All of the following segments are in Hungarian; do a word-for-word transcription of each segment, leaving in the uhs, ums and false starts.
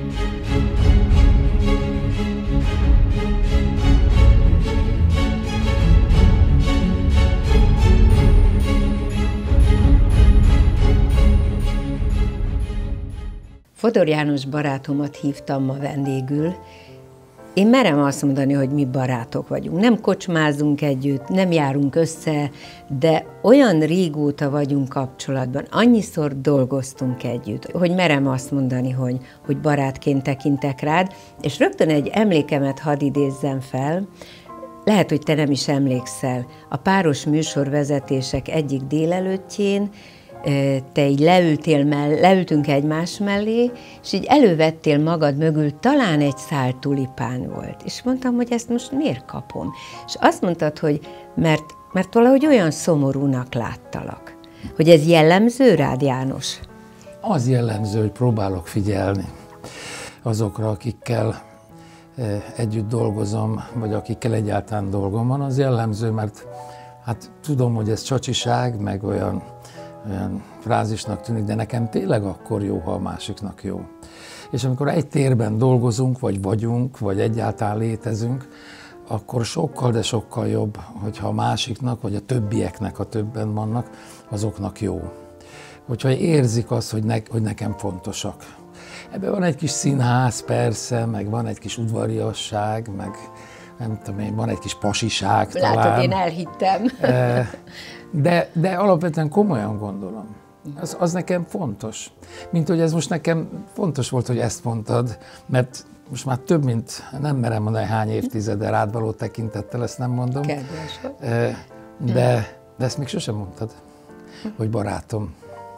Fodor János barátomat hívtam ma vendégül. Én merem azt mondani, hogy mi barátok vagyunk. Nem kocsmázunk együtt, nem járunk össze, de olyan régóta vagyunk kapcsolatban, annyiszor dolgoztunk együtt, hogy merem azt mondani, hogy, hogy barátként tekintek rád, és rögtön egy emlékemet hadd idézzem fel. Lehet, hogy te nem is emlékszel. A páros műsorvezetések egyik délelőttjén te így leültél mell- leültünk egymás mellé, és így elővettél magad mögül, talán egy szál tulipán volt. És mondtam, hogy ezt most miért kapom? És azt mondtad, hogy mert, mert valahogy olyan szomorúnak láttalak. Hogy ez jellemző rád, János? Az jellemző, hogy próbálok figyelni azokra, akikkel együtt dolgozom, vagy akikkel egyáltalán dolgom van. Az jellemző, mert hát tudom, hogy ez csacsiság, meg olyan olyan frázisnak tűnik, de nekem tényleg akkor jó, ha a másiknak jó. És amikor egy térben dolgozunk, vagy vagyunk, vagy egyáltalán létezünk, akkor sokkal, de sokkal jobb, hogyha a másiknak, vagy a többieknek, a többen vannak, azoknak jó. Hogyha érzik azt, hogy, ne, hogy nekem fontosak. Ebben van egy kis színház, persze, meg van egy kis udvariasság, meg nem tudom én, van egy kis pasiság talán. Látod, én elhittem. De, de alapvetően komolyan gondolom. Az, az nekem fontos. Mint hogy ez most nekem fontos volt, hogy ezt mondtad, mert most már több, mint, nem merem mondani, hány évtizede rád való tekintettel, ezt nem mondom. Kedves vagy. De, de ezt még sosem mondtad, hogy barátom.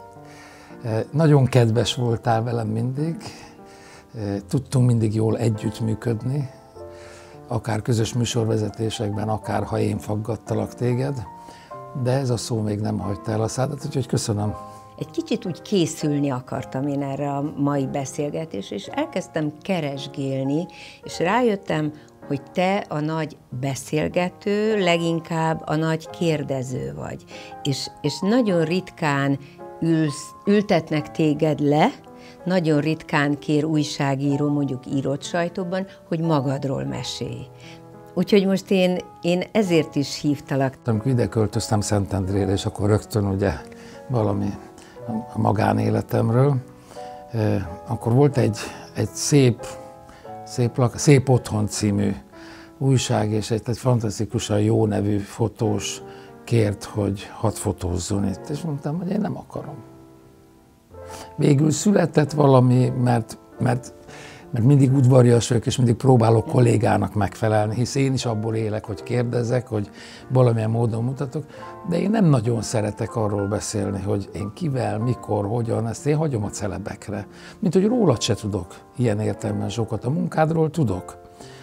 Nagyon kedves voltál velem mindig, tudtunk mindig jól együttműködni, akár közös műsorvezetésekben, akár ha én faggattalak téged, de ez a szó még nem hagyta el a szádat, úgyhogy köszönöm. Egy kicsit úgy készülni akartam én erre a mai beszélgetésre, és elkezdtem keresgélni, és rájöttem, hogy te a nagy beszélgető, leginkább a nagy kérdező vagy. És, és nagyon ritkán ülsz, ültetnek téged le, nagyon ritkán kér újságíró, mondjuk írott sajtóban, hogy magadról mesélj. Úgyhogy most én, én ezért is hívtalak. Amikor ide költöztem Szentendrére, és akkor rögtön ugye valami a magánéletemről, akkor volt egy, egy szép, szép, szép Otthon című újság, és egy, egy fantasztikusan jó nevű fotós kért, hogy hadd fotózzon itt, és mondtam, hogy én nem akarom. Végül született valami, mert, mert, mert mindig udvarias vagyok, és mindig próbálok kollégának megfelelni, hisz én is abból élek, hogy kérdezek, hogy valamilyen módon mutatok, de én nem nagyon szeretek arról beszélni, hogy én kivel, mikor, hogyan, ezt én hagyom a celebekre. Mint hogy rólad se tudok ilyen értelemben sokat, a munkádról tudok,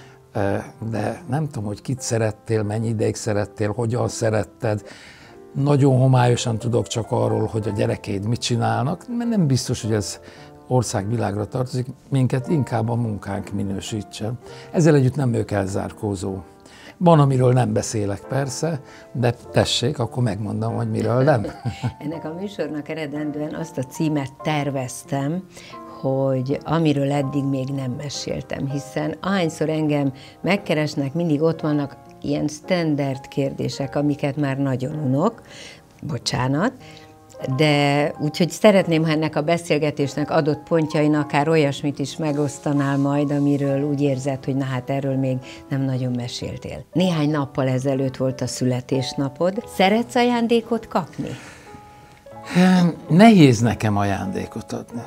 de nem tudom, hogy kit szerettél, mennyi ideig szerettél, hogyan szeretted. Nagyon homályosan tudok csak arról, hogy a gyerekeid mit csinálnak, mert nem biztos, hogy ez országvilágra tartozik, minket inkább a munkánk minősítsen. Ezzel együtt nem ők elzárkózó. Van, amiről nem beszélek persze, de tessék, akkor megmondom, hogy miről nem. Ennek a műsornak eredendően azt a címet terveztem, hogy amiről eddig még nem meséltem, hiszen ahányszor engem megkeresnek, mindig ott vannak ilyen standard kérdések, amiket már nagyon unok, bocsánat, de úgyhogy szeretném, ha ennek a beszélgetésnek adott pontjain akár olyasmit is megosztanál majd, amiről úgy érzed, hogy na hát erről még nem nagyon meséltél. Néhány nappal ezelőtt volt a születésnapod. Szeretsz ajándékot kapni? Nehéz nekem ajándékot adni.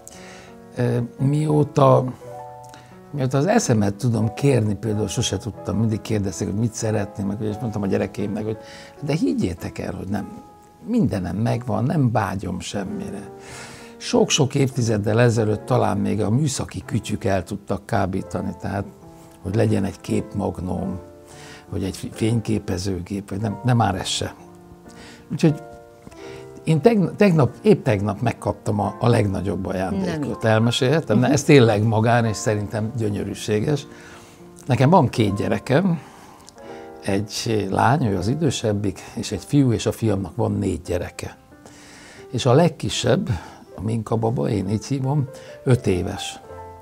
Mióta, mióta az eszemet tudom kérni, például sose tudtam, mindig kérdezték, hogy mit szeretném, meg, és mondtam a gyerekeimnek, hogy de higgyétek el, hogy nem, mindenem megvan, nem vágyom semmire. Sok-sok évtizeddel ezelőtt talán még a műszaki kütyük el tudtak kábítani, tehát hogy legyen egy képmagnóm, vagy egy fényképezőgép, vagy nem, nem már ez se. Úgyhogy én tegnap, tegnap, épp tegnap megkaptam a, a legnagyobb ajándékot. Nem. Elmesélhetem? Uh-huh. Ez tényleg magán, és szerintem gyönyörűséges. Nekem van két gyerekem, egy lány, ő az idősebbik, és egy fiú, és a fiamnak van négy gyereke. És a legkisebb, a Minka baba, én így hívom, öt éves.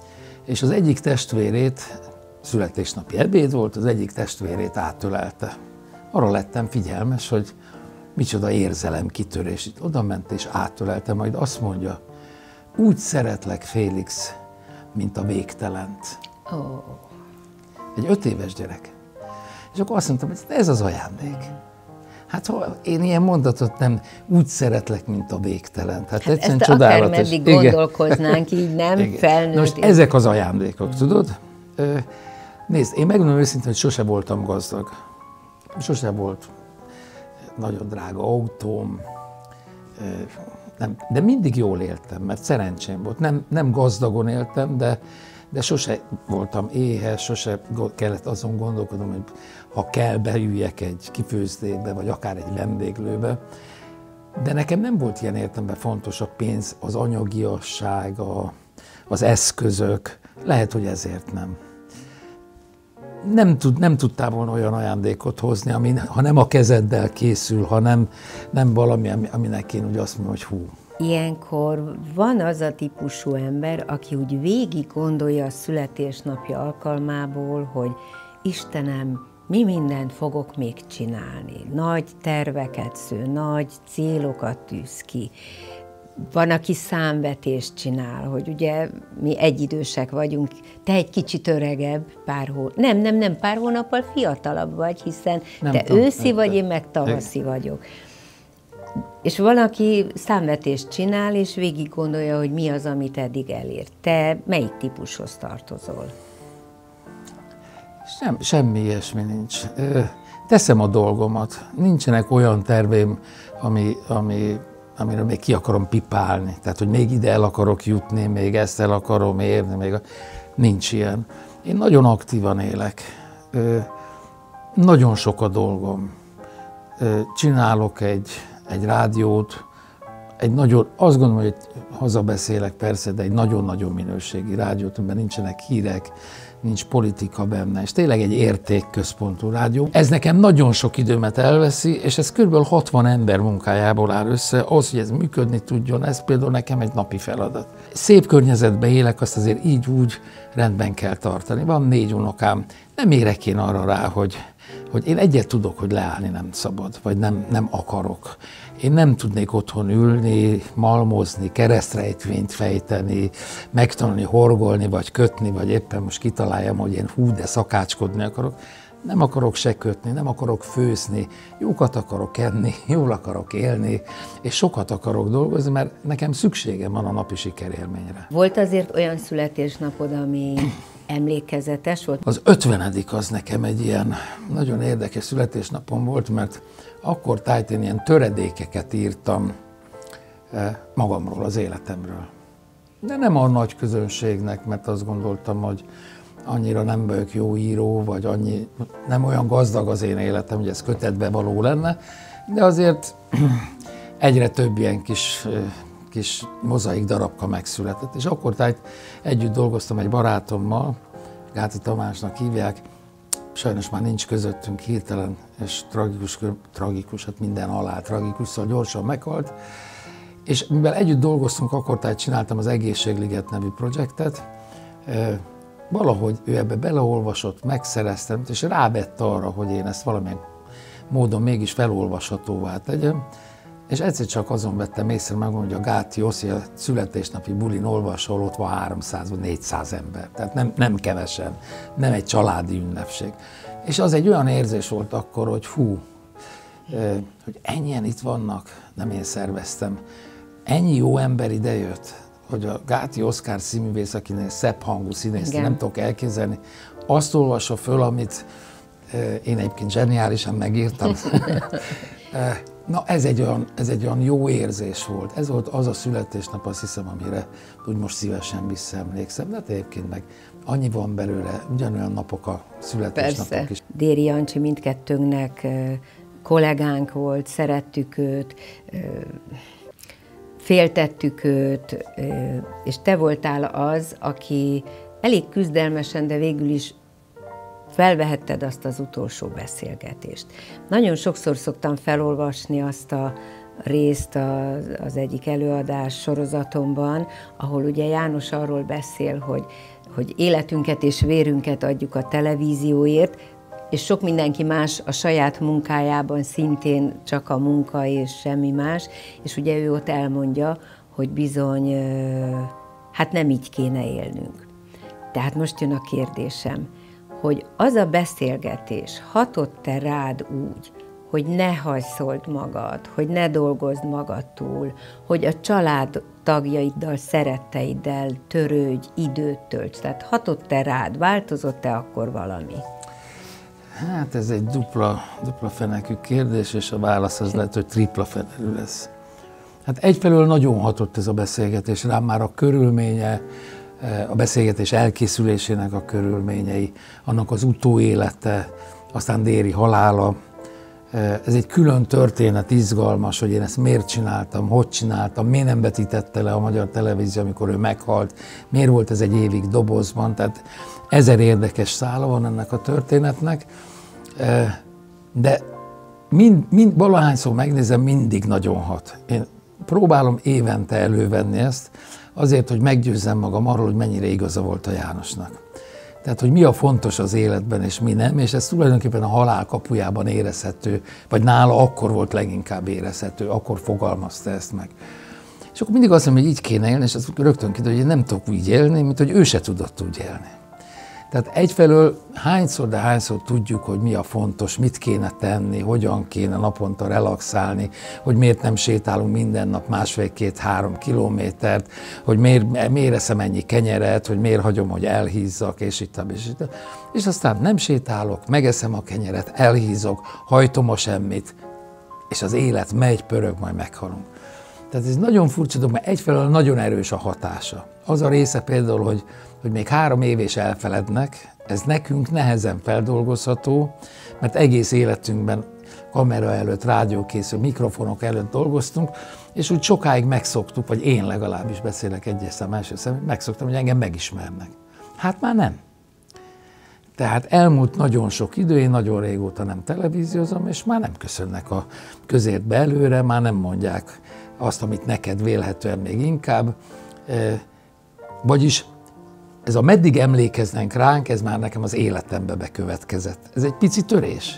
és az egyik testvérét, születésnapi ebéd volt, az egyik testvérét átölelte. Arra lettem figyelmes, hogy micsoda érzelem kitörés. Itt oda ment és átölelte, majd azt mondja, úgy szeretlek, Félix, mint a végtelent. Oh. Egy öt éves gyerek. És akkor azt mondtam, hogy ez az ajándék. Hát ha én ilyen mondatot nem úgy szeretlek, mint a végtelen. Hát, hát ezt csodálatos. Akármeddig gondolkoznánk, így nem Igen. felnőtt. Most ezek az ajándékok, tudod? Nézd, én megmondom őszintén, hogy sose voltam gazdag. Sose volt nagyon drága autóm, nem, de mindig jól éltem, mert szerencsém volt. Nem, nem gazdagon éltem, de, de sose voltam éhes, sose kellett azon gondolkodnom, hogy ha kell, beüljek egy kifőzdékbe, vagy akár egy vendéglőbe. De nekem nem volt ilyen értelemben fontos a pénz, az anyagiasság, a, az eszközök. Lehet, hogy ezért nem. Nem, tud, nem tudtál volna olyan ajándékot hozni, ami, ha nem a kezeddel készül, ha nem, nem valami, aminek én úgy azt mondom, hogy hú. Ilyenkor van az a típusú ember, aki úgy végig gondolja a születésnapja alkalmából, hogy Istenem, mi mindent fogok még csinálni. Nagy terveket sző, nagy célokat tűz ki. Van, aki számvetést csinál, hogy ugye mi egyidősek vagyunk, te egy kicsit öregebb, pár hónap, nem, nem, nem, pár hónappal fiatalabb vagy, hiszen nem te tudom, őszi nem, vagy, én meg tavaszi nem. vagyok. És van, aki számvetést csinál, és végig gondolja, hogy mi az, amit eddig elért. Te melyik típushoz tartozol? Sem, semmi ilyesmi nincs. Teszem a dolgomat. Nincsenek olyan terveim, ami, ami, amiről még ki akarom pipálni. Tehát, hogy még ide el akarok jutni, még ezt el akarom érni. Még a... Nincs ilyen. Én nagyon aktívan élek. Nagyon sok a dolgom. Csinálok egy, egy rádiót, egy nagyon, azt gondolom, hogy hazabeszélek persze, de egy nagyon-nagyon minőségi rádiót, amiben nincsenek hírek, nincs politika benne, és tényleg egy értékközpontú rádió. Ez nekem nagyon sok időmet elveszi, és ez kb. hatvan ember munkájából áll össze, az, hogy ez működni tudjon, ez például nekem egy napi feladat. Szép környezetben élek, azt azért így úgy rendben kell tartani. Van négy unokám, nem érek én arra rá, hogy, hogy én egyet tudok, hogy leállni nem szabad, vagy nem, nem akarok. Én nem tudnék otthon ülni, malmozni, keresztrejtvényt fejteni, megtanulni horgolni, vagy kötni, vagy éppen most kitaláljam, hogy én hú, de szakácskodni akarok. Nem akarok se kötni, nem akarok főzni, jókat akarok enni, jól akarok élni, és sokat akarok dolgozni, mert nekem szükségem van a napi sikerélményre. Volt azért olyan születésnapod, ami emlékezetes volt? Az ötvenedik az nekem egy ilyen nagyon érdekes születésnapom volt, mert akkor tájt én ilyen töredékeket írtam magamról, az életemről. De nem a nagy közönségnek, mert azt gondoltam, hogy annyira nem vagyok jó író, vagy annyi, nem olyan gazdag az én életem, hogy ez kötetbe való lenne, de azért egyre több ilyen kis, kis mozaik darabka megszületett. És akkor tájt együtt dolgoztam egy barátommal, Gáti Tamásnak hívják, sajnos már nincs közöttünk, hirtelen, és tragikus, tragikus, hát minden halál tragikus, szóval gyorsan meghalt. És mivel együtt dolgoztunk, akkor tehát csináltam az Egészségliget nevű projektet, valahogy ő ebbe beleolvasott, megszereztem, és rávett arra, hogy én ezt valamilyen módon mégis felolvashatóvá tegyem, és egyszer csak azon vettem észre, megmondom, hogy a Gáti Oszi a születésnapi bulin olvasol, ott van háromszáz vagy négyszáz ember, tehát nem, nem kevesen, nem egy családi ünnepség. És az egy olyan érzés volt akkor, hogy hú, hogy ennyien itt vannak, nem én szerveztem, ennyi jó ember idejött, hogy a Gáti Oszkár színművész, akinek szebb hangú színész, nem tudok elképzelni, azt olvassa föl, amit én egyébként zseniálisan megírtam. Na, ez egy, olyan, ez egy olyan jó érzés volt. Ez volt az a születésnap, azt hiszem, amire úgy most szívesen visszaemlékszem. De egyébként meg annyi van belőle, ugyanolyan napok a születésnapok Persze. is. Déri Jancsi mindkettőnknek kollégánk volt, szerettük őt, féltettük őt, és te voltál az, aki elég küzdelmesen, de végül is felvehetted azt az utolsó beszélgetést. Nagyon sokszor szoktam felolvasni azt a részt az, az egyik előadás sorozatomban, ahol ugye János arról beszél, hogy, hogy életünket és vérünket adjuk a televízióért, és sok mindenki más a saját munkájában szintén csak a munka és semmi más, és ugye ő ott elmondja, hogy bizony, hát nem így kéne élnünk. Tehát most jön a kérdésem, hogy az a beszélgetés hatott-e rád úgy, hogy ne hajszold magad, hogy ne dolgozd magadtól, hogy a család tagjaiddal, szeretteiddel törődj, időt tölts. Tehát hatott-e rád, változott-e akkor valami? Hát ez egy dupla, dupla fenekű kérdés, és a válasz az lehet, hogy tripla fenekű lesz. Hát egyfelől nagyon hatott ez a beszélgetés rám, már a körülménye, a beszélgetés elkészülésének a körülményei, annak az utóélete, aztán Déri halála. Ez egy külön történet, izgalmas, hogy én ezt miért csináltam, hogy csináltam, miért nem vetítette le a Magyar Televízió, amikor ő meghalt, miért volt ez egy évig dobozban, tehát ezer érdekes szála van ennek a történetnek, de mind, mind, valahányszor megnézem, mindig nagyon hat. Én próbálom évente elővenni ezt, azért, hogy meggyőzzem magam arról, hogy mennyire igaza volt a Jánosnak. Tehát, hogy mi a fontos az életben, és mi nem, és ez tulajdonképpen a halál kapujában érezhető, vagy nála akkor volt leginkább érezhető, akkor fogalmazta ezt meg. És akkor mindig azt mondom, hogy így kéne élni, és azt rögtön kiderül, hogy én nem tudok úgy élni, mint hogy ő se tudott úgy élni. Tehát egyfelől hányszor, de hányszor tudjuk, hogy mi a fontos, mit kéne tenni, hogyan kéne naponta relaxálni, hogy miért nem sétálunk minden nap másfél-két-három kilométert, hogy miért, miért eszem ennyi kenyeret, hogy miért hagyom, hogy elhízzak, és itt, és itt. És aztán nem sétálok, megeszem a kenyeret, elhízok, hajtom a semmit, és az élet megy, pörög, majd meghalunk. Tehát ez nagyon furcsa dolog, mert egyfelől nagyon erős a hatása. Az a része például, hogy, hogy még három év és elfelednek, ez nekünk nehezen feldolgozható, mert egész életünkben kamera előtt, rádiókészül, mikrofonok előtt dolgoztunk, és úgy sokáig megszoktuk, vagy én legalábbis beszélek egyes szám, első szám, megszoktam, hogy engem megismernek. Hát már nem. Tehát elmúlt nagyon sok idő, én nagyon régóta nem televíziózom, és már nem köszönnek a közértbe előre, már nem mondják azt, amit neked vélhetően még inkább. Vagyis ez a meddig emlékeznek ránk, ez már nekem az életembe bekövetkezett. Ez egy pici törés.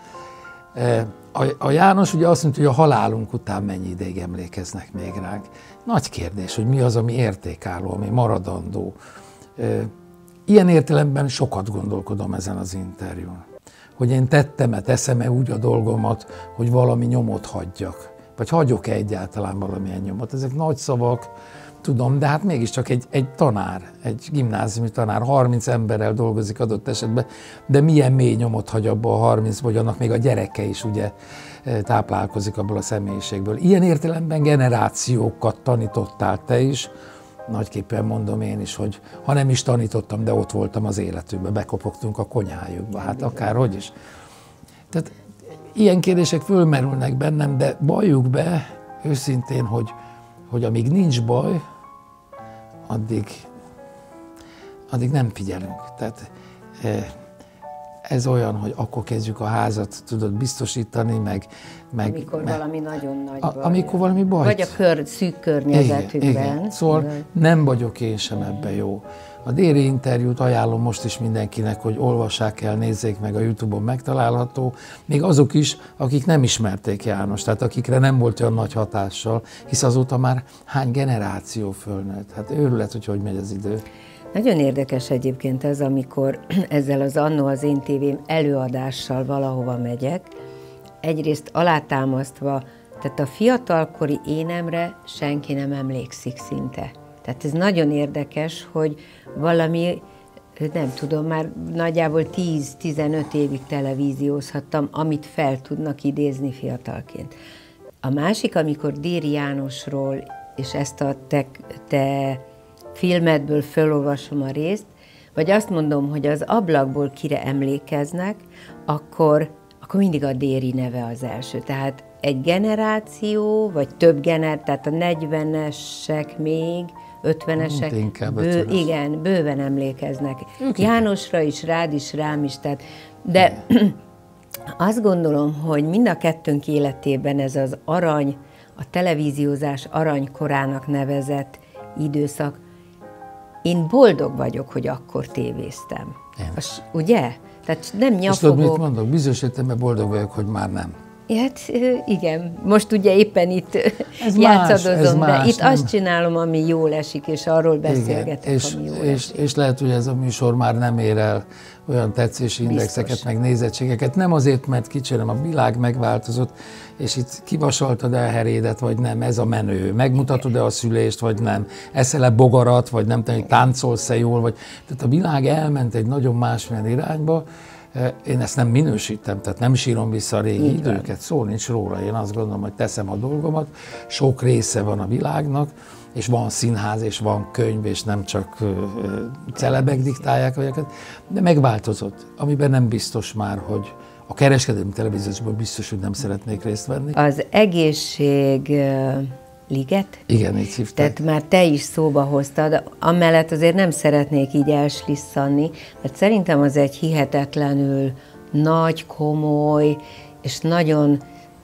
A János ugye azt mondta, hogy a halálunk után mennyi ideig emlékeznek még ránk. Nagy kérdés, hogy mi az, ami értékálló, ami maradandó. Ilyen értelemben sokat gondolkodom ezen az interjún. Hogy én tettem-e, teszem-e úgy a dolgomat, hogy valami nyomot hagyjak. Vagy hagyok-e egyáltalán valamilyen nyomot. Ezek nagy szavak, tudom, de hát mégiscsak egy, egy tanár, egy gimnáziumi tanár, harminc emberrel dolgozik adott esetben, de milyen mély nyomot hagy abba a harminc, vagy annak még a gyereke is ugye táplálkozik abból a személyiségből. Ilyen értelemben generációkat tanítottál te is, nagyképpen mondom én is, hogy ha nem is tanítottam, de ott voltam az életükben, bekopogtunk a konyhájukba, hát akárhogy is. Tehát ilyen kérdések fölmerülnek bennem, de valljuk be őszintén, hogy, hogy amíg nincs baj, addig, addig nem figyelünk. Tehát ez olyan, hogy akkor kezdjük a házat, tudod, biztosítani, meg... meg amikor meg, valami nagyon nagy a, baj. Amikor valami baj. Vagy a kör, szűk környezetükben. Igen, igen. Szóval igen. Nem vagyok én sem ebben jó. A Déri interjút ajánlom most is mindenkinek, hogy olvassák el, nézzék meg, a YouTube-on megtalálható. Még azok is, akik nem ismerték János, tehát akikre nem volt olyan nagy hatással, hisz azóta már hány generáció fölnőtt. Hát őrület, hogy hogy megy az idő. Nagyon érdekes egyébként ez, amikor ezzel az Annó az én tévém előadással valahova megyek, egyrészt alátámasztva, tehát a fiatalkori énemre senki nem emlékszik szinte. Tehát ez nagyon érdekes, hogy valami, nem tudom, már nagyjából tíz-tizenöt évig televíziózhattam, amit fel tudnak idézni fiatalként. A másik, amikor Déri Jánosról, és ezt a te, te filmedből felolvasom a részt, vagy azt mondom, hogy az ablakból kire emlékeznek, akkor, akkor mindig a Déri neve az első. Tehát egy generáció, vagy több generáció, tehát a negyvenesek még, ötvenesek, bő, igen, bőven emlékeznek. Okay. Jánosra is, rád is, rám is, tehát, de azt gondolom, hogy mind a kettőnk életében ez az arany, a televíziózás aranykorának nevezett időszak. Én boldog vagyok, hogy akkor tévéztem. Az, ugye? Tehát nem nyafogok. És tudod, mit mondok? Bizonyos értelemben boldog vagyok, hogy már nem. Hát igen, most ugye éppen itt ez játszadozom, más, de itt nem. Azt csinálom, ami jól esik, és arról beszélgetek, és, ami jól és, esik. És lehet, hogy ez a műsor már nem ér el olyan tetszési indexeket, meg nézettségeket. Nem azért, mert kicsi, hanem a világ megváltozott, és itt kivasaltad-e a herédet, vagy nem, ez a menő. Megmutatod-e a szülést, vagy nem. Eszel-e bogarat, vagy nem, te táncolsz-e jól, vagy... Tehát a világ elment egy nagyon másmilyen irányba. Én ezt nem minősítem, tehát nem sírom vissza a régi így időket, van. Szó nincs róla. Én azt gondolom, hogy teszem a dolgomat, sok része van a világnak, és van színház, és van könyv, és nem csak celebek diktálják őket, de megváltozott, amiben nem biztos már, hogy a kereskedelmi televíziósban biztos, hogy nem szeretnék részt venni. Az egészség liget? Igen, így hívták. Tehát már te is szóba hoztad, amellett azért nem szeretnék így elslisszanni, mert szerintem az egy hihetetlenül nagy, komoly és nagyon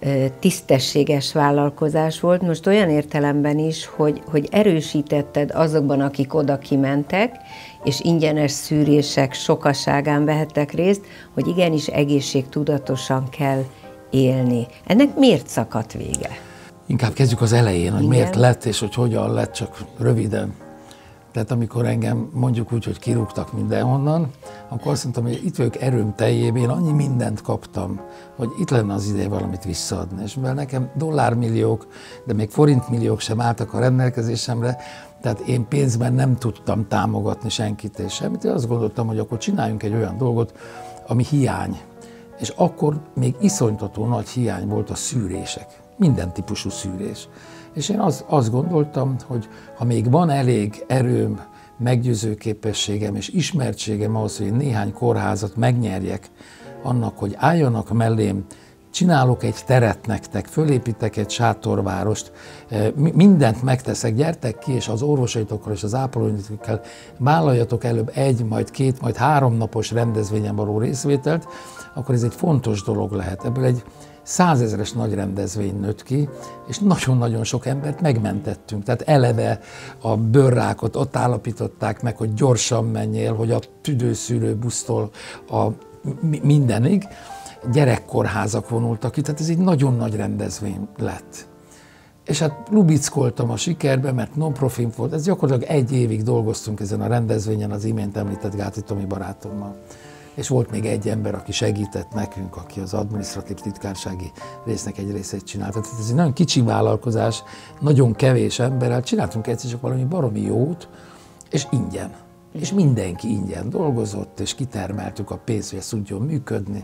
tisztességes vállalkozás volt. Most olyan értelemben is, hogy, hogy erősítetted azokban, akik oda kimentek, és ingyenes szűrések sokaságán vehettek részt, hogy igenis egészségtudatosan kell élni. Ennek miért szakadt vége? Inkább kezdjük az elején, hogy igen. Miért lett, és hogy hogyan lett, csak röviden. Tehát amikor engem mondjuk úgy, hogy kirúgtak mindenhonnan, akkor azt mondtam, hogy itt vagyok erőm teljében, én annyi mindent kaptam, hogy itt lenne az ideje valamit visszaadni. És mivel nekem dollármilliók, de még forintmilliók sem álltak a rendelkezésemre, tehát én pénzben nem tudtam támogatni senkit és semmit, én azt gondoltam, hogy akkor csináljunk egy olyan dolgot, ami hiány. És akkor még iszonytató nagy hiány volt a szűrések. Minden típusú szűrés. És én az, azt gondoltam, hogy ha még van elég erőm, meggyőző képességem és ismertségem ahhoz, hogy néhány kórházat megnyerjek annak, hogy álljanak mellém, csinálok egy teret nektek, fölépítek egy sátorvárost, mindent megteszek, gyertek ki, és az orvosaitokkal és az ápolóitokkal vállaljatok előbb egy, majd két, majd három napos rendezvényen való részvételt, akkor ez egy fontos dolog lehet. Ebből egy százezres nagy rendezvény nőtt ki, és nagyon-nagyon sok embert megmentettünk. Tehát eleve a bőrrákot ott állapították meg, hogy gyorsan menjél, hogy a tüdőszűrő busztól a mindenig. Gyerekkorházak vonultak ki, tehát ez egy nagyon nagy rendezvény lett. És hát lubickoltam a sikerbe, mert non-profit volt. Ez gyakorlatilag egy évig dolgoztunk ezen a rendezvényen az imént említett Gáti Tomi barátommal. És volt még egy ember, aki segített nekünk, aki az adminisztratív titkársági résznek egy részét csinálta. Tehát ez egy nagyon kicsi vállalkozás, nagyon kevés emberrel csináltunk egyszer csak valami baromi jót, és ingyen. És mindenki ingyen dolgozott, és kitermeltük a pénzt, hogy ez tudjon működni.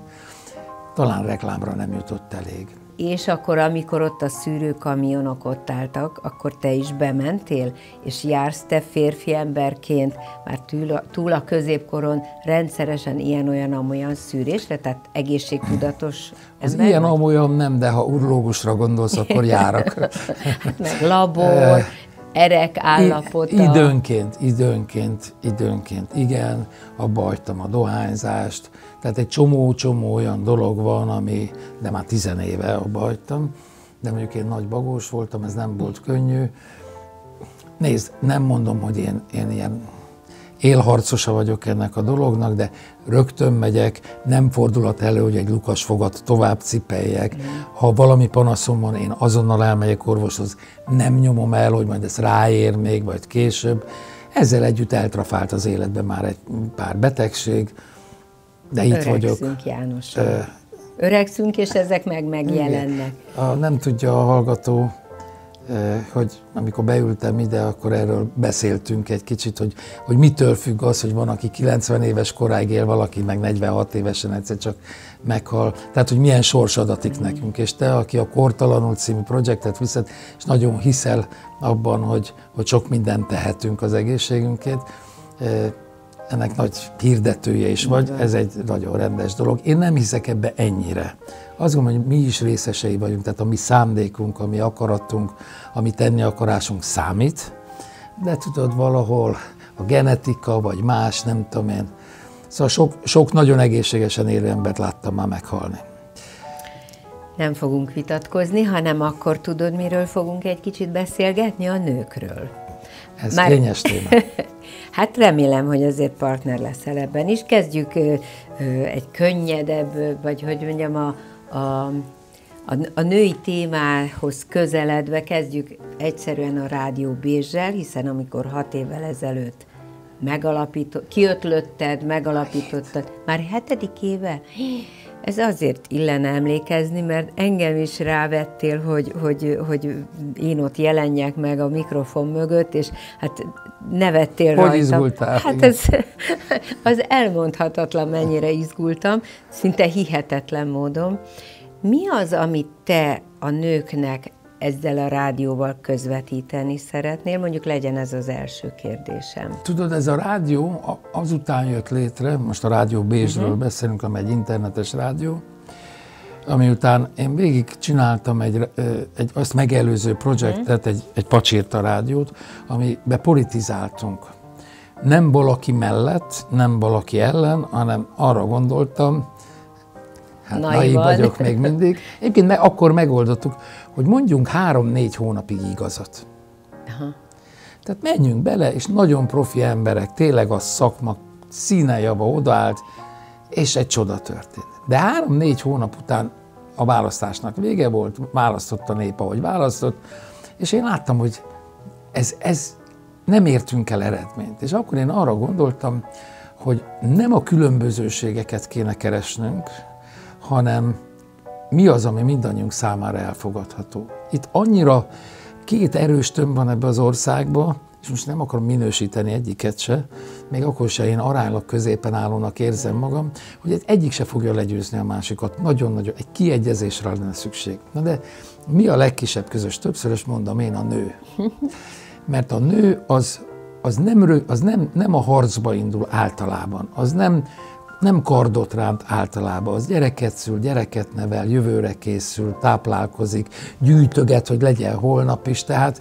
Talán reklámra nem jutott elég. És akkor, amikor ott a szűrőkamionok ott álltak, akkor te is bementél, és jársz te férfi emberként, már túl a, túl a középkoron rendszeresen ilyen-olyan-amolyan szűrésre, tehát egészségtudatos az ember? ilyen-amolyan nem, de ha urológusra gondolsz, akkor járok. Meg labor, erek állapota. Időnként, időnként, időnként, igen, abba hagytam a dohányzást, tehát egy csomó-csomó olyan dolog van, ami, de már tizenéve abba hagytam, de mondjuk én nagy bagós voltam, ez nem volt könnyű. Nézd, nem mondom, hogy én, én ilyen élharcosa vagyok ennek a dolognak, de rögtön megyek, nem fordulhat elő, hogy egy lukas fogat tovább cipeljek. Ha valami panaszom van, én azonnal elmegyek orvoshoz, nem nyomom el, hogy majd ez ráér még, vagy később. Ezzel együtt eltrafált az életben már egy pár betegség, de itt Öregszünk, vagyok. János. Uh, Öregszünk, és ezek meg megjelennek. A, nem tudja a hallgató, hogy amikor beültem ide, akkor erről beszéltünk egy kicsit, hogy, hogy mitől függ az, hogy van, aki kilencven éves koráig él, valaki meg negyvenhat évesen egyszer csak meghal. Tehát, hogy milyen sors adatik mm. nekünk. És te, aki a Kortalanul című projektet viszed, és nagyon hiszel abban, hogy, hogy sok mindent tehetünk az egészségünkért, ennek nagy hirdetője is vagy, ez egy nagyon rendes dolog. Én nem hiszek ebbe ennyire. Azt gondolom, hogy mi is részesei vagyunk, tehát a mi szándékunk, a mi akaratunk, a mi tenni akarásunk számít, de tudod, valahol a genetika, vagy más, nem tudom én. Szóval sok, sok nagyon egészségesen élő embert láttam már meghalni. Nem fogunk vitatkozni, hanem akkor tudod, miről fogunk egy kicsit beszélgetni? A nőkről. Ez Már... kényes téma. Hát remélem, hogy azért partner leszel ebben is. Kezdjük ö, ö, egy könnyedebb, vagy hogy mondjam, a, a, a, a női témához közeledve kezdjük egyszerűen a Rádió Bézssel, hiszen amikor hat évvel ezelőtt megalapított, kiötlötted, megalapítottad, már hetedik éve? Ez azért illene emlékezni, mert engem is rávettél, hogy, hogy, hogy én ott jelenjek meg a mikrofon mögött, és hát nevettél hogy rajtam. Izgultál? Hát ez, az elmondhatatlan, mennyire izgultam, szinte hihetetlen módon. Mi az, amit te a nőknek ezzel a rádióval közvetíteni szeretnél? Mondjuk legyen ez az első kérdésem. Tudod, ez a rádió azután jött létre, most a Rádió Bézsről uh-huh. beszélünk, ami egy internetes rádió, ami után én végig csináltam egy, egy azt megelőző projektet, uh-huh. egy, egy pacsirta rádiót, amiben politizáltunk. Nem valaki mellett, nem valaki ellen, hanem arra gondoltam, hát naív vagyok még mindig. Egyébként meg, akkor megoldottuk, hogy mondjunk három-négy hónapig igazat. Aha. Tehát menjünk bele, és nagyon profi emberek, tényleg a szakma színejava odaállt, és egy csoda történt. De három-négy hónap után a választásnak vége volt, választott a nép, ahogy választott, és én láttam, hogy ez, ez nem értünk el eredményt. És akkor én arra gondoltam, hogy nem a különbözőségeket kéne keresnünk, hanem mi az, ami mindannyiunk számára elfogadható. Itt annyira két erős tömb van ebbe az országba, és most nem akarom minősíteni egyiket se, még akkor se én aránylag középen állónak érzem magam, hogy egyik se fogja legyőzni a másikat. Nagyon-nagyon, egy kiegyezésre lenne szükség. Na de mi a legkisebb közös többszörös, mondom én, a nő. Mert a nő az, az, nem, az nem, nem a harcba indul általában, az nem, nem kardot ránt általában, az gyereket szül, gyereket nevel, jövőre készül, táplálkozik, gyűjtöget, hogy legyen holnap is, tehát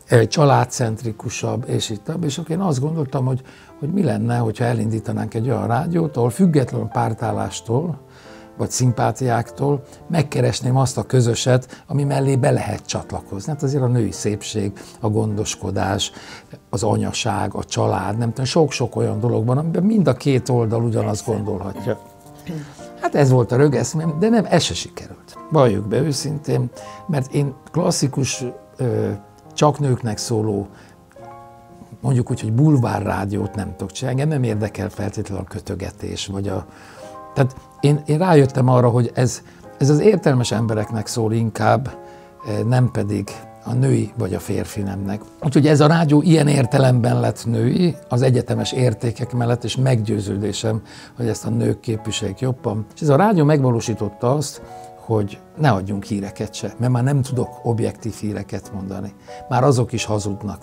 családcentrikusabb, és itt tovább. És akkor én azt gondoltam, hogy, hogy mi lenne, hogyha elindítanánk egy olyan rádiót, ahol független pártállástól, vagy szimpátiáktól megkeresném azt a közöset, ami mellé be lehet csatlakozni. Hát azért a női szépség, a gondoskodás, az anyaság, a család, nem tudom, sok-sok olyan dolog van, amiben mind a két oldal ugyanazt gondolhatja. Hát ez volt a rögeszmém, de nem, ez se sikerült. Valljuk be őszintén, mert én klasszikus, csak nőknek szóló, mondjuk úgy, hogy bulvár rádiót nem tudok csinálni, nem érdekel feltétlenül a kötögetés, vagy a... Tehát én, én rájöttem arra, hogy ez, ez az értelmes embereknek szól inkább, nem pedig a női vagy a férfi nemnek. Úgyhogy ez a rádió ilyen értelemben lett női, az egyetemes értékek mellett, és meggyőződésem, hogy ezt a nők képviselik jobban. És ez a rádió megvalósította azt, hogy ne adjunk híreket se, mert már nem tudok objektív híreket mondani. Már azok is hazudnak.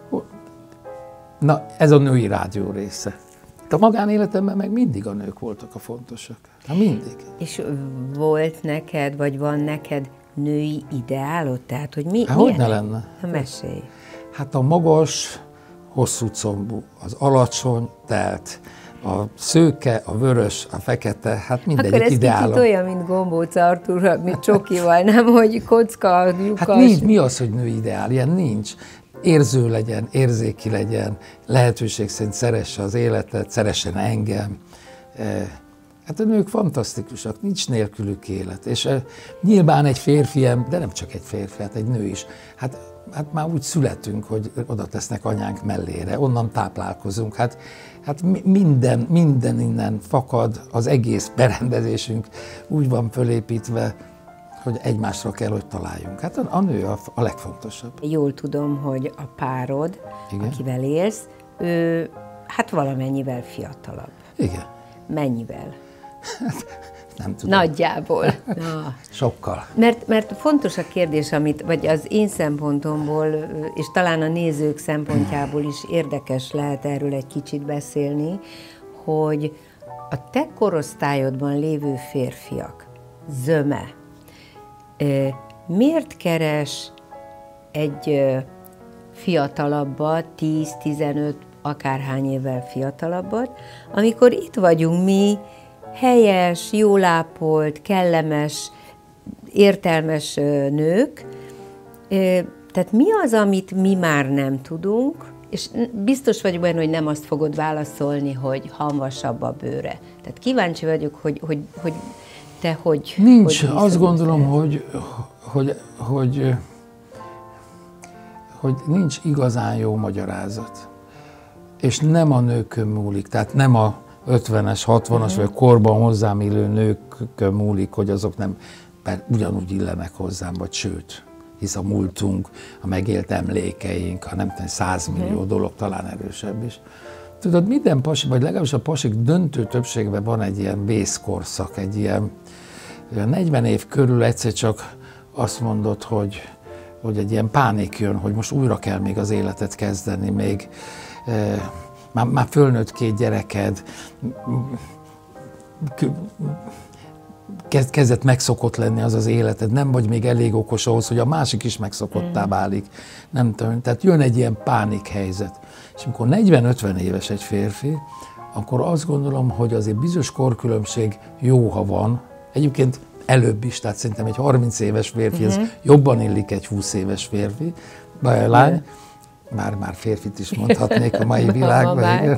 Na, ez a női rádió része. A magánéletemben meg mindig a nők voltak a fontosak. Hát mindig. És volt neked, vagy van neked női ideálod? Tehát, hogy mi? Hát hogy ne lenne? Mesélj. Hát a magas, hosszú combú, az alacsony, telt, a szőke, a vörös, a fekete, hát mindegyik ideálom. Akkor ez ideálom. kicsit olyan, mint Gombóc Artúr, mint csokival, nem? Hogy kocka, lyukas. Hát nincs, mi az, hogy női ideál? Ilyen nincs. Érző legyen, érzéki legyen, lehetőség szerint szeresse az életet, szeressen engem. Hát a nők fantasztikusak, nincs nélkülük élet. És nyilván egy férfi, de nem csak egy férfi, hát egy nő is. Hát, hát már úgy születünk, hogy oda tesznek anyánk mellére, onnan táplálkozunk. Hát, hát minden, minden innen fakad, az egész berendezésünk úgy van fölépítve, hogy egymásra kell, hogy találjunk. Hát a, a nő a, a legfontosabb. Jól tudom, hogy a párod, igen, akivel élsz, ő hát valamennyivel fiatalabb. Igen. Mennyivel? Hát, nem tudom. Nagyjából. Na. Sokkal. Mert, mert fontos a kérdés, amit, vagy az én szempontomból, és talán a nézők szempontjából is érdekes lehet erről egy kicsit beszélni, hogy a te korosztályodban lévő férfiak zöme miért keres egy fiatalabbat, tíz-tizenöt, akárhány évvel fiatalabbat, amikor itt vagyunk mi, helyes, jól ápolt, kellemes, értelmes nők. Tehát mi az, amit mi már nem tudunk, és biztos vagyok benne, hogy nem azt fogod válaszolni, hogy hamvasabb a bőre. Tehát kíváncsi vagyok, hogy, hogy, hogy te hogy... Nincs, hogy azt gondolom, hogy, hogy, hogy, hogy nincs igazán jó magyarázat. És nem a nőkön múlik, tehát nem a ötvenes, hatvanas uh-huh. vagy korban hozzám illő nőkön múlik, hogy azok nem ugyanúgy illenek hozzám, vagy sőt, hisz a múltunk, a megélt emlékeink, a nem tudom, százmillió uh-huh. dolog talán erősebb is. Tudod, minden pasi, vagy legalábbis a pasik döntő többségben van egy ilyen vészkorszak, egy ilyen negyven év körül egyszer csak azt mondod, hogy, hogy egy ilyen pánik jön, hogy most újra kell még az életet kezdeni, még eh, már, már fölnőtt két gyereked, kezdett megszokott lenni az az életed, nem vagy még elég okos ahhoz, hogy a másik is megszokottá válik. Nem tudom, tehát jön egy ilyen pánikhelyzet. És amikor negyven-ötven éves egy férfi, akkor azt gondolom, hogy azért bizonyos korkülönbség jó, ha van. Egyébként előbb is, tehát szerintem egy harminc éves férfihez uh-huh. jobban illik egy húsz éves férfi, vagy lány, már, már férfit is mondhatnék a mai világban.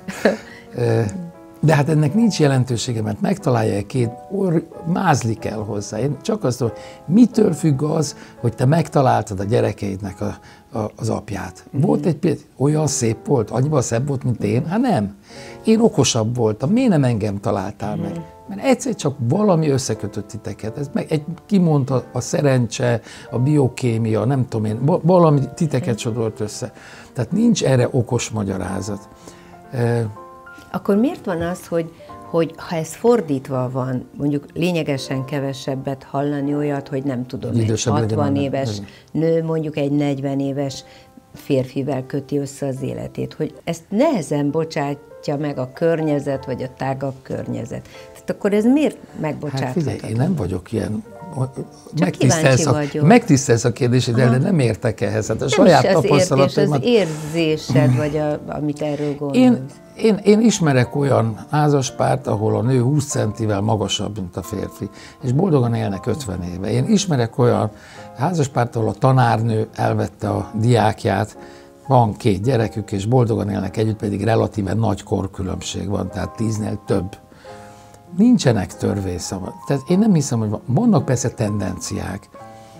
De hát ennek nincs jelentősége, mert megtalálja egy két, mázli kell hozzá. Én csak azt mondom, mitől függ az, hogy te megtaláltad a gyerekeidnek a, a, az apját. Volt egy például, olyan szép volt, annyival szebb volt, mint én? Hát nem. Én okosabb voltam, miért nem engem találtál meg? Mert egyszer csak valami összekötött titeket. Ez meg egy, kimondta a szerencse, a biokémia, nem tudom én, valami titeket sodort össze. Tehát nincs erre okos magyarázat. Akkor miért van az, hogy, hogy ha ez fordítva van, mondjuk lényegesen kevesebbet hallani olyat, hogy nem tudom, egy hatvan éves nő mondjuk egy negyven éves férfivel köti össze az életét, hogy ezt nehezen bocsátja meg a környezet, vagy a tágabb környezet. Tehát akkor ez miért megbocsáthatatlan? Hát figyelj, én nem vagyok ilyen... Megtisztelsz a, megtisztelsz a kérdésedet, de nem értek ehhez. Hát a nem saját is az tapasztalataimat... Értés, az érzésed, vagy a, amit erről gondolsz. Én, én, én ismerek olyan házaspárt, ahol a nő húsz centivel magasabb, mint a férfi, és boldogan élnek ötven éve. Én ismerek olyan házaspárt, ahol a tanárnő elvette a diákját, van két gyerekük, és boldogan élnek együtt, pedig relatíven nagy korkülönbség van, tehát tíznél több. Nincsenek törvényszavak. Tehát én nem hiszem, hogy van. Vannak persze tendenciák.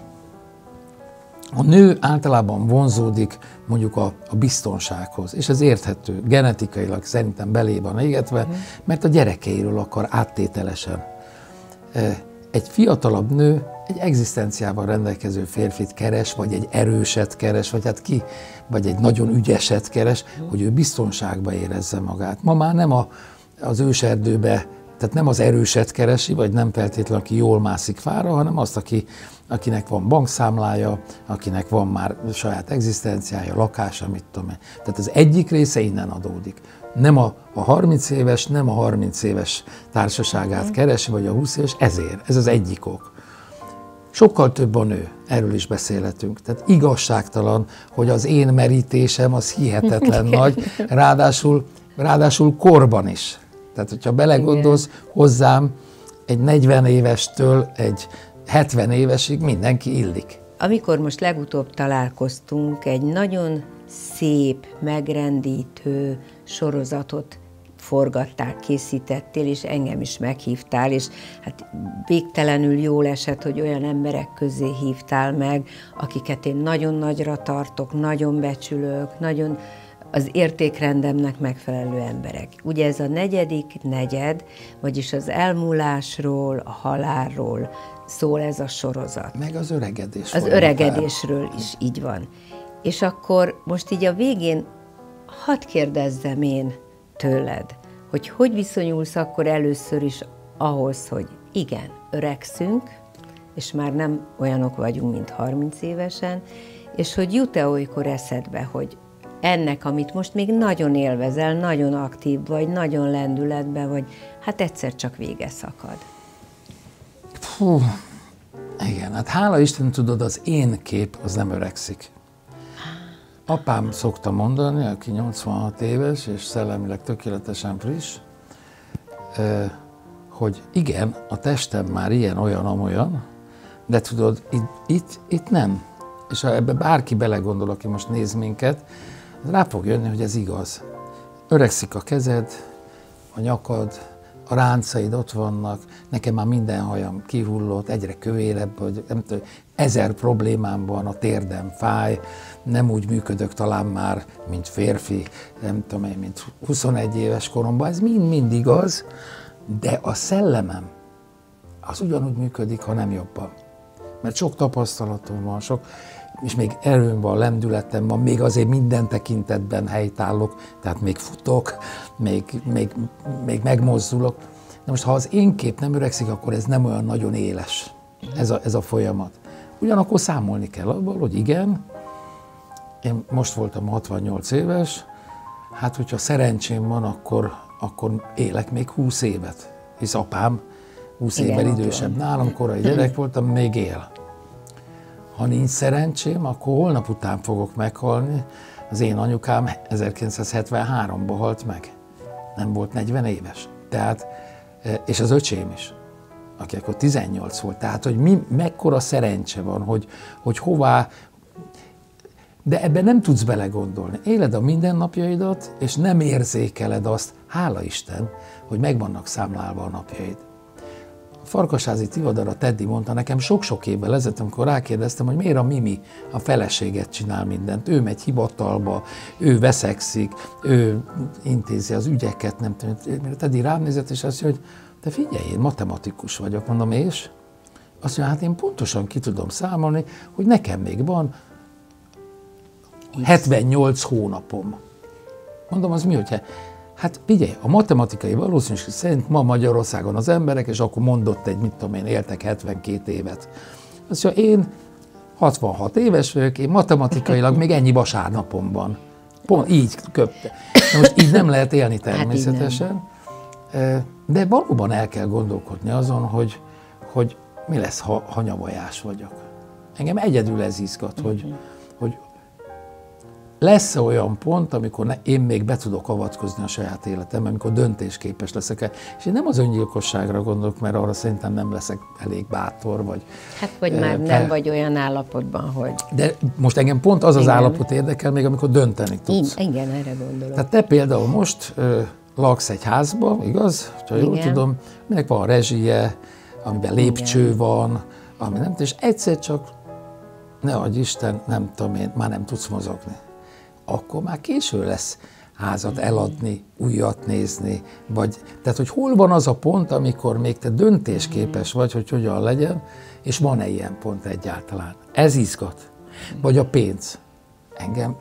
A nő általában vonzódik mondjuk a, a biztonsághoz, és ez érthető, genetikailag szerintem belé van égetve, mert a gyerekeiről akar áttételesen. Egy fiatalabb nő egy egzisztenciával rendelkező férfit keres, vagy egy erőset keres, vagy hát ki, vagy egy nagyon ügyeset keres, hogy ő biztonságba érezze magát. Ma már nem a, az őserdőbe, tehát nem az erőset keresi, vagy nem feltétlenül, aki jól mászik fára, hanem azt, aki, akinek van bankszámlája, akinek van már saját egzisztenciája, lakása, mit tudom én. Tehát az egyik része innen adódik. Nem a, a harminc éves, nem a harminc éves társaságát keresi, vagy a húsz éves, ezért. Ez az egyik ok. Sokkal több a nő, erről is beszélhetünk. Tehát igazságtalan, hogy az én merítésem az hihetetlen nagy, ráadásul, ráadásul korban is. Tehát, hogyha belegondolsz, hozzám egy negyven évestől egy hetven évesig mindenki illik. Amikor most legutóbb találkoztunk, egy nagyon szép, megrendítő sorozatot forgattál, készítettél, és engem is meghívtál, és hát végtelenül jól esett, hogy olyan emberek közé hívtál meg, akiket én nagyon nagyra tartok, nagyon becsülök, nagyon az értékrendemnek megfelelő emberek. Ugye ez a negyedik negyed, vagyis az elmúlásról, a halálról szól ez a sorozat. Meg az öregedés. Az öregedésről is így van. És akkor most így a végén hadd kérdezzem én tőled, hogy hogy viszonyulsz akkor először is ahhoz, hogy igen, öregszünk, és már nem olyanok vagyunk, mint harminc évesen, és hogy jut-e olykor eszedbe, hogy ennek, amit most még nagyon élvezel, nagyon aktív vagy, nagyon lendületben vagy, hát egyszer csak vége szakad. Fú, igen, hát hála Isten, tudod, az én kép az nem öregszik. Apám szokta mondani, aki nyolcvanhat éves, és szellemileg tökéletesen friss, hogy igen, a testem már ilyen, olyan, amolyan, De tudod, itt, itt, itt nem. És ha ebbe bárki belegondol, aki most néz minket, rá fog jönni, hogy ez igaz. Öregszik a kezed, a nyakad, a ráncaid ott vannak, nekem már minden hajam kihullott, egyre kövérebb, vagy nem tudom, ezer problémám van, a térdem fáj, nem úgy működök talán már, mint férfi, nem tudom én, mint huszonegy éves koromban, ez mind-mind igaz, de a szellemem az ugyanúgy működik, ha nem jobban. Mert sok tapasztalatom van, sok, és még erőm van, lendületem van, még azért minden tekintetben helytállok, tehát még futok, még, még, még megmozdulok. De most, ha az én kép nem öregszik, akkor ez nem olyan nagyon éles, ez a, ez a folyamat. Ugyanakkor számolni kell abból, hogy igen, én most voltam hatvannyolc éves, hát hogyha szerencsém van, akkor, akkor élek még húsz évet, hisz apám húsz évvel idősebb nálam, korai gyerek voltam, még él. Ha nincs szerencsém, akkor holnap után fogok meghalni. Az én anyukám ezerkilencszázhetvenháromban halt meg. Nem volt negyven éves. Tehát, és az öcsém is, aki akkor tizennyolc volt. Tehát, hogy mi, mekkora szerencse van, hogy, hogy hová, de ebben nem tudsz belegondolni. Éled a mindennapjaidat, és nem érzékeled azt, hála Isten, hogy meg vannak számlálva a napjaid. Farkasházi Tivadar Teddy mondta nekem sok-sok évvel ezelőtt, amikor rákérdeztem, hogy miért a Mimi a feleséget csinál mindent. Ő megy hivatalba, ő veszekszik, ő intézi az ügyeket, nem tudom. Teddy rám nézett, és azt mondja, hogy te figyelj, én matematikus vagyok, mondom, és? Azt mondja, hát én pontosan ki tudom számolni, hogy nekem még van hetvennyolc hónapom. Mondom, az mi, hogyha... Hát figyelj, a matematikai valószínűség szerint ma Magyarországon az emberek, és akkor mondott egy, mit tudom én, éltek hetvenkét évet. Azt mondja, én hatvanhat éves vagyok, én matematikailag még ennyi vasárnapom van. Pont így köpte. De most így nem lehet élni természetesen, hát de valóban el kell gondolkodni azon, hogy, hogy mi lesz, ha, ha nyavajás vagyok. Engem egyedül ez izgat, hogy, hogy lesz olyan pont, amikor ne, én még be tudok avatkozni a saját életembe, amikor döntésképes leszek. És én nem az öngyilkosságra gondolok, mert arra szerintem nem leszek elég bátor, vagy... Hát, vagy e, már nem fel... vagy olyan állapotban, hogy... De most engem pont az igen. az állapot érdekel még, amikor dönteni tudsz. Én, igen, erre gondolok. Tehát te például most ö, laksz egy házba, igaz? Ha jól igen. tudom, minek van rezsie, amiben lépcső igen. van, ami nem, és egyszer csak, ne adj Isten, nem tudom én, már nem tudsz mozogni. Akkor már késő lesz házat eladni, újat nézni, vagy, tehát hogy hol van az a pont, amikor még te döntésképes vagy, hogy hogyan legyen, és van-e ilyen pont egyáltalán. Ez izgat. Vagy a pénz. Engem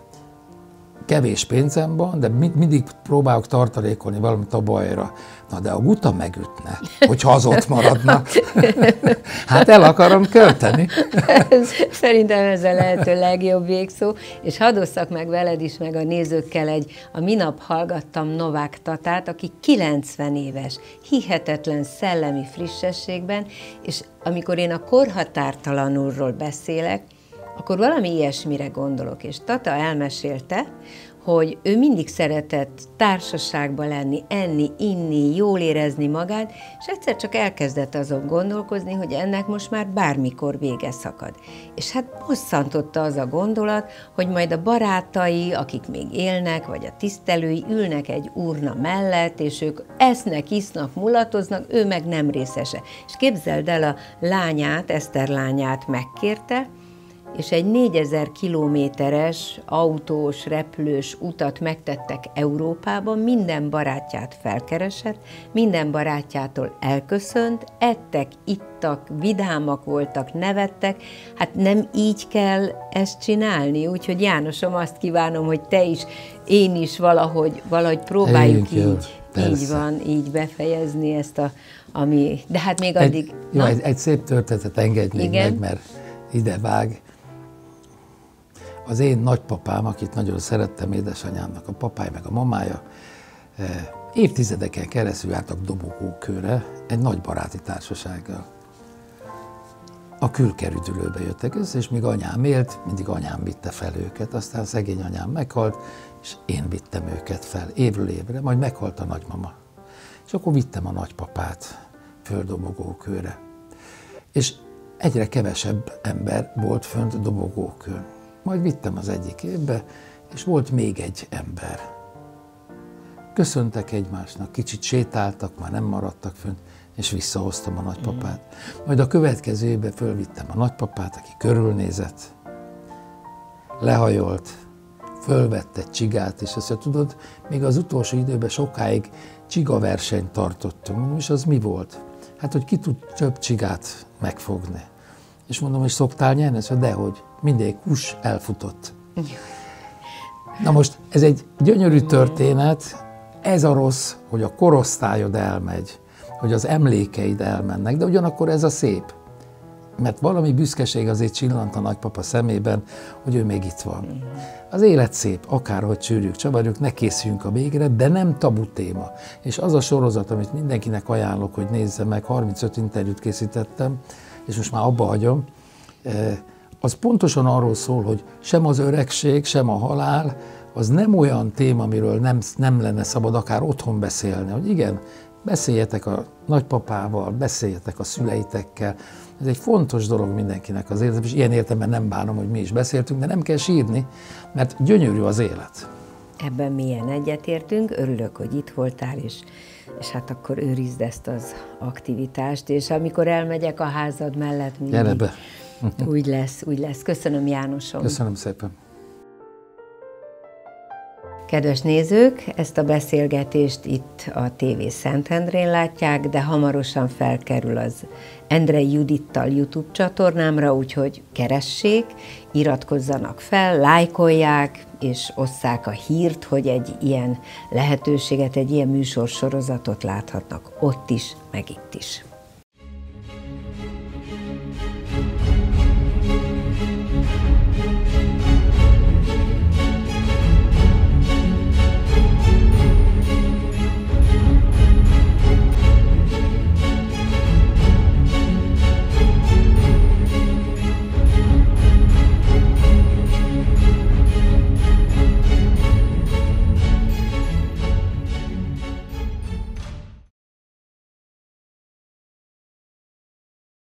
kevés pénzem van, de mindig próbálok tartalékolni valamit a bajra. Na de a guta megütne, hogyha az ott maradna. Hát el akarom költeni. Szerintem ez a lehető legjobb végszó, és hadd osszak meg veled is, meg a nézőkkel egy, a minap hallgattam Novák Tatát, aki kilencven éves, hihetetlen szellemi frissességben, és amikor én a korhatártalanulról beszélek, akkor valami ilyesmire gondolok, és Tata elmesélte, hogy ő mindig szeretett társaságban lenni, enni, inni, jól érezni magát, és egyszer csak elkezdett azon gondolkozni, hogy ennek most már bármikor vége szakad. És hát bosszantotta az a gondolat, hogy majd a barátai, akik még élnek, vagy a tisztelői ülnek egy urna mellett, és ők esznek, isznak, mulatoznak, ő meg nem részese. És képzeld el, a lányát, Eszter lányát megkérte, és egy négyezer kilométeres autós, repülős utat megtettek Európában, minden barátját felkeresett, minden barátjától elköszönt, ettek, ittak, vidámak voltak, nevettek, hát nem így kell ezt csinálni, úgyhogy Jánosom, azt kívánom, hogy te is, én is valahogy, valahogy próbáljuk így, így van, így befejezni ezt a, ami, de hát még addig... Egy, jó, egy, egy szép történetet engedj még meg, mert ide vág. Az én nagypapám, akit nagyon szerettem, édesanyámnak a papája, meg a mamája, évtizedeken keresztül jártak dobogókőre egy nagy baráti társasággal. A külkerüdülőbe jöttek össze, és míg anyám élt, mindig anyám vitte fel őket, aztán szegény anyám meghalt, és én vittem őket fel évről évre, majd meghalt a nagymama. És akkor vittem a nagypapát földobogókőre. És egyre kevesebb ember volt fönt dobogókön. Majd vittem az egyik évbe, és volt még egy ember. Köszöntek egymásnak, kicsit sétáltak, már nem maradtak fönt, és visszahoztam a nagypapát. Majd a következő évben fölvittem a nagypapát, aki körülnézett, lehajolt, fölvette egy csigát, és azt mondja, tudod, még az utolsó időben sokáig csigaversenyt tartottunk. Mondom, és az mi volt? Hát, hogy ki tud több csigát megfogni. És mondom, hogy szoktál nyerni? Azt mondja, dehogy, mindig hús elfutott. Na most, ez egy gyönyörű történet, ez a rossz, hogy a korosztályod elmegy, hogy az emlékeid elmennek, de ugyanakkor ez a szép. Mert valami büszkeség azért csillant a nagypapa szemében, hogy ő még itt van. Az élet szép, akárhogy csűrjük, csavarjuk, ne készüljünk a végre, de nem tabu téma. És az a sorozat, amit mindenkinek ajánlok, hogy nézze meg, harmincöt interjút készítettem, és most már abba hagyom, az pontosan arról szól, hogy sem az öregség, sem a halál, az nem olyan téma, amiről nem, nem lenne szabad akár otthon beszélni, hogy igen, beszéljetek a nagypapával, beszéljetek a szüleitekkel. Ez egy fontos dolog mindenkinek az életben, és ilyen értelemben nem bánom, hogy mi is beszéltünk, de nem kell sírni, mert gyönyörű az élet. Ebben milyen egyetértünk, örülök, hogy itt voltál, és, és hát akkor őrizd ezt az aktivitást, és amikor elmegyek a házad mellett, mindig Gyere be. úgy lesz, úgy lesz. Köszönöm, Jánosom. Köszönöm szépen. Kedves nézők, ezt a beszélgetést itt a té vé Szentendrén látják, de hamarosan felkerül az Endrei Judittal YouTube csatornámra, úgyhogy keressék, iratkozzanak fel, lájkolják, és osszák a hírt, hogy egy ilyen lehetőséget, egy ilyen műsorsorozatot láthatnak ott is, meg itt is.